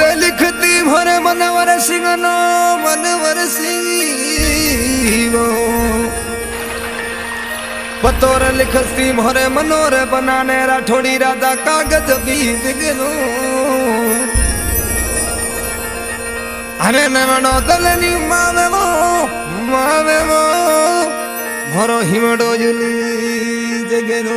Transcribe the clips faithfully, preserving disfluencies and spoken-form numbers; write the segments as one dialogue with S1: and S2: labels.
S1: पतोरे लिखती भरे मनवर सिंह नो मनवर सिंह पतोरे लिखती भरे मनोरे बनाने राठौड़ी राजा कागज बीज गिनो अरे नवनो दलनी मावे वो मावे वो भरो हिमड़ो जुली जगनो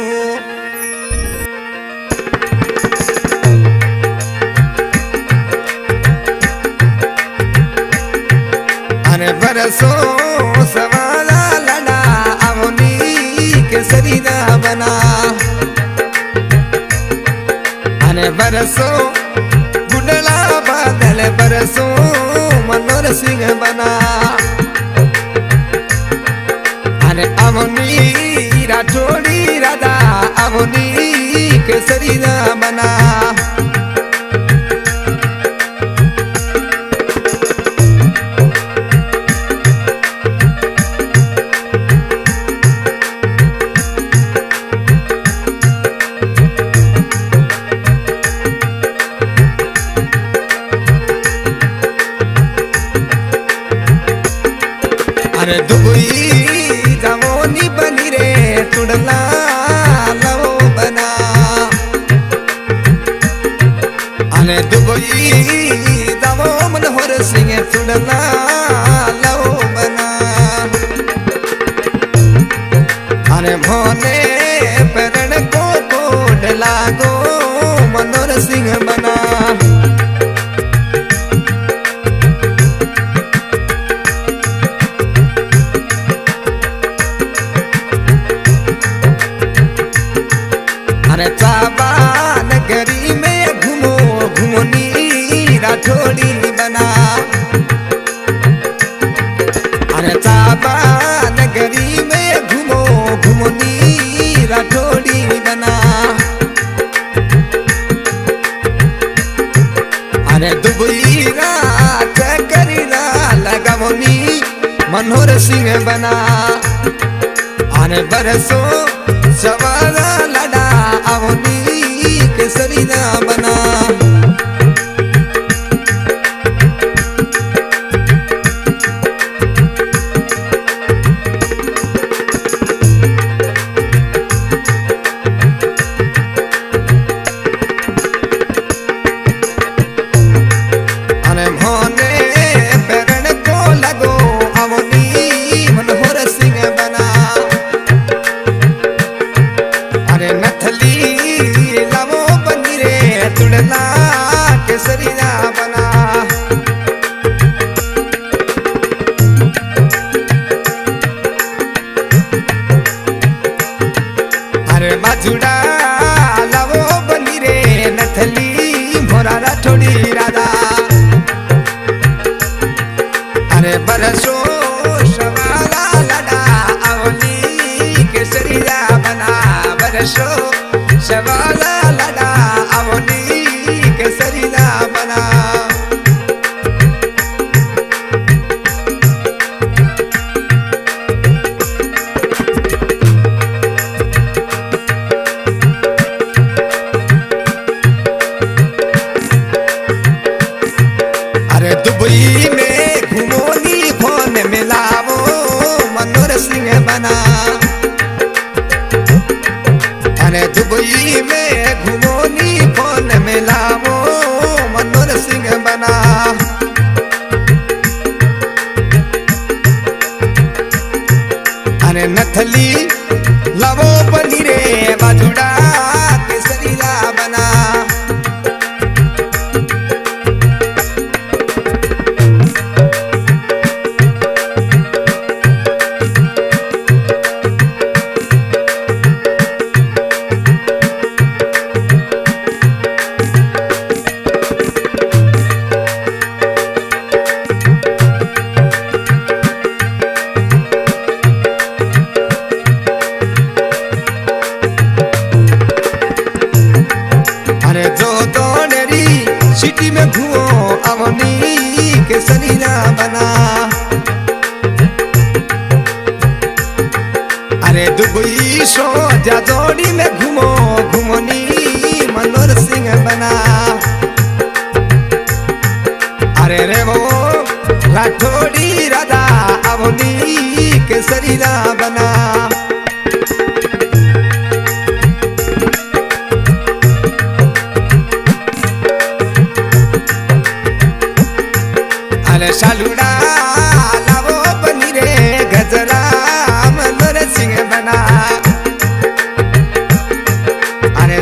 S1: अरे बरसो सवाला लड़ा अवनी के सरीदा बना अरे बरसो गुडला बादल बरसो मनोर सिंह बना अरे अवनी राठौड़ी राधा अवनी के सरीदा बना अरे दुबई जमोनी बनी रे तुड़ला लवो बना अरे दुबई जमो मनोहर सिंह तुड़ला लवो बना अरे भोने पेरण को कोड लागो मनोहर सिंह बना अरे चाबा नगरी में घूमो घूमनी राठौड़ी बना अरे चाबा नगरी में घूमो घूमनी राठौड़ी बना अरे दुबई रात करीना लगावनी मनोहर सिंह बना अरे बरसो सवारा लड़ा अवनी के सरीदा बना अरे भोने पेरण को लगो अवनी मनोहर सिंह बना अरे नथली लवो बनी रे तुड़ला के सरीदा बना अरे बाजुड़ा लवो बनी रे नथली भोरा राठौड़ी राधा अरे बरसो सवाला लड़ा अवली के सरीदा बना बरसो सवाला लड़ा अवनी के सरीदा बना अरे दुबई में घूमोनी फोन मिलावो मनोहर सिंह बना अरे दुबई में घूमोनी फोन मिलावो मनोहर सिंह बना अरे नथली लवो बनी रे बाजुड़ा के सरीदा बना सिटी में घूमो अवनी के सरीदा बना अरे दुबई सो जा जोड़ी में घूमो घूमनी मनोहर सिंह बना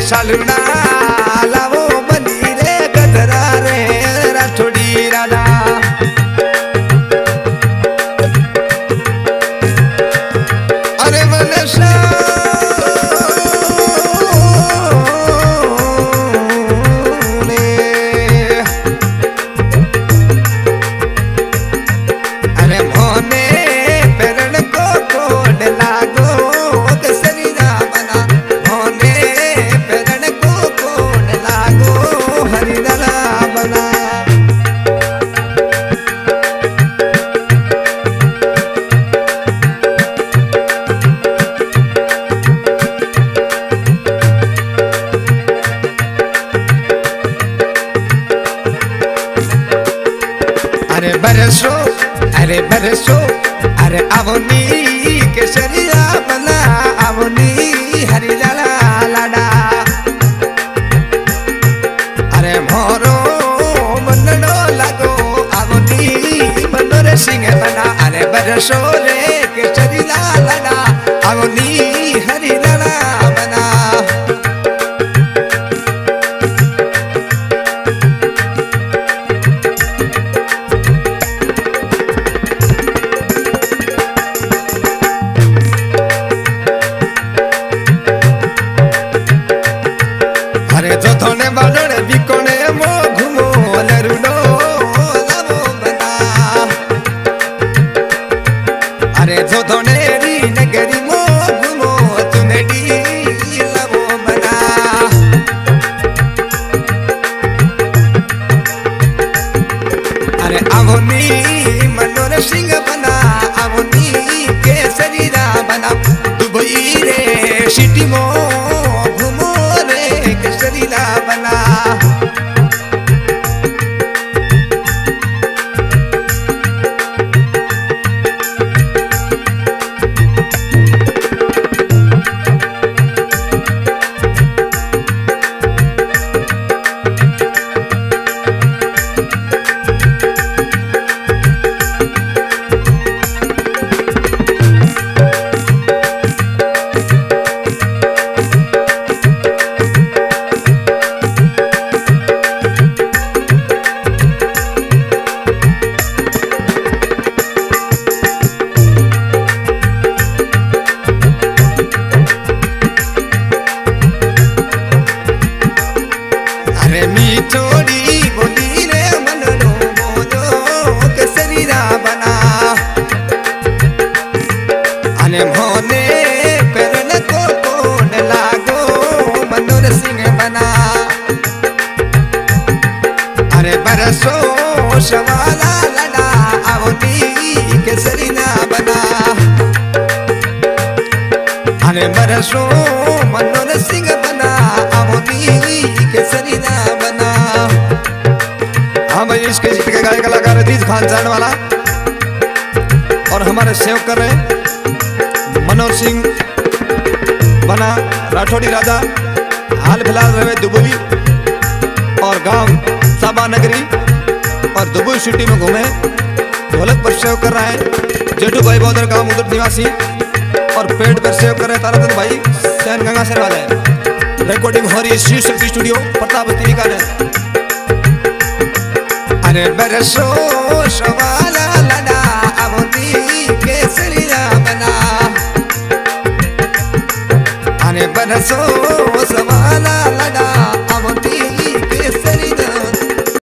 S1: सालुना लावो बनी रे गधरा रे राठौड़ी राधा। अरे मनसा बरसो अरे बरसो अरे आवनी केसरिया बना आवनी हरिजला लाडा। अरे मोरो मननो लगो आवनी मनोर सिंह बना। अरे बरसो रे केसरिया लाडा आवनी हरिजला बना। जो थोने बालोड़े बिकोने मो घुमो लरुडो लावो बना। अरे जो थोने री नगरी मो घुमो चुनेडी लावो बना। अरे आवनी मनोर सिंह बना आवनी केसरीरा बना। दुबई रे सिटी मो घुमो रे केसरीला बना। चोड़ी बोली रे मननो मोदो केसरीरा बना। अने मोने पेरन को कोन लागो मनोर सिंह बना। अरे बरसो सवाला लड़ा आवनी केसरीरा बना। अरे बरसो मनोर सिंह बना आवनी केसरीरा बना। हाँ भाई इसके जीत के गायक कलाकार अजीज खान जान वाला और हमारे सेव कर रहे मनोज सिंह बना राठौड़ी राजा हाल फिलहाल रहे दुबई और गांव साबा नगरी और दुबई सिटी में घूमे। ढोलक पर सेव कर रहा है जेठू भाई बौद्धर गांव उधर निवासी और पेड़ पर सेव कर रहे ताराचंद भाई सैन गंगा से वाले। रिकॉर्डिंग हो रही है श्री शक्ति स्टूडियो प्रताप का। अरे बरसो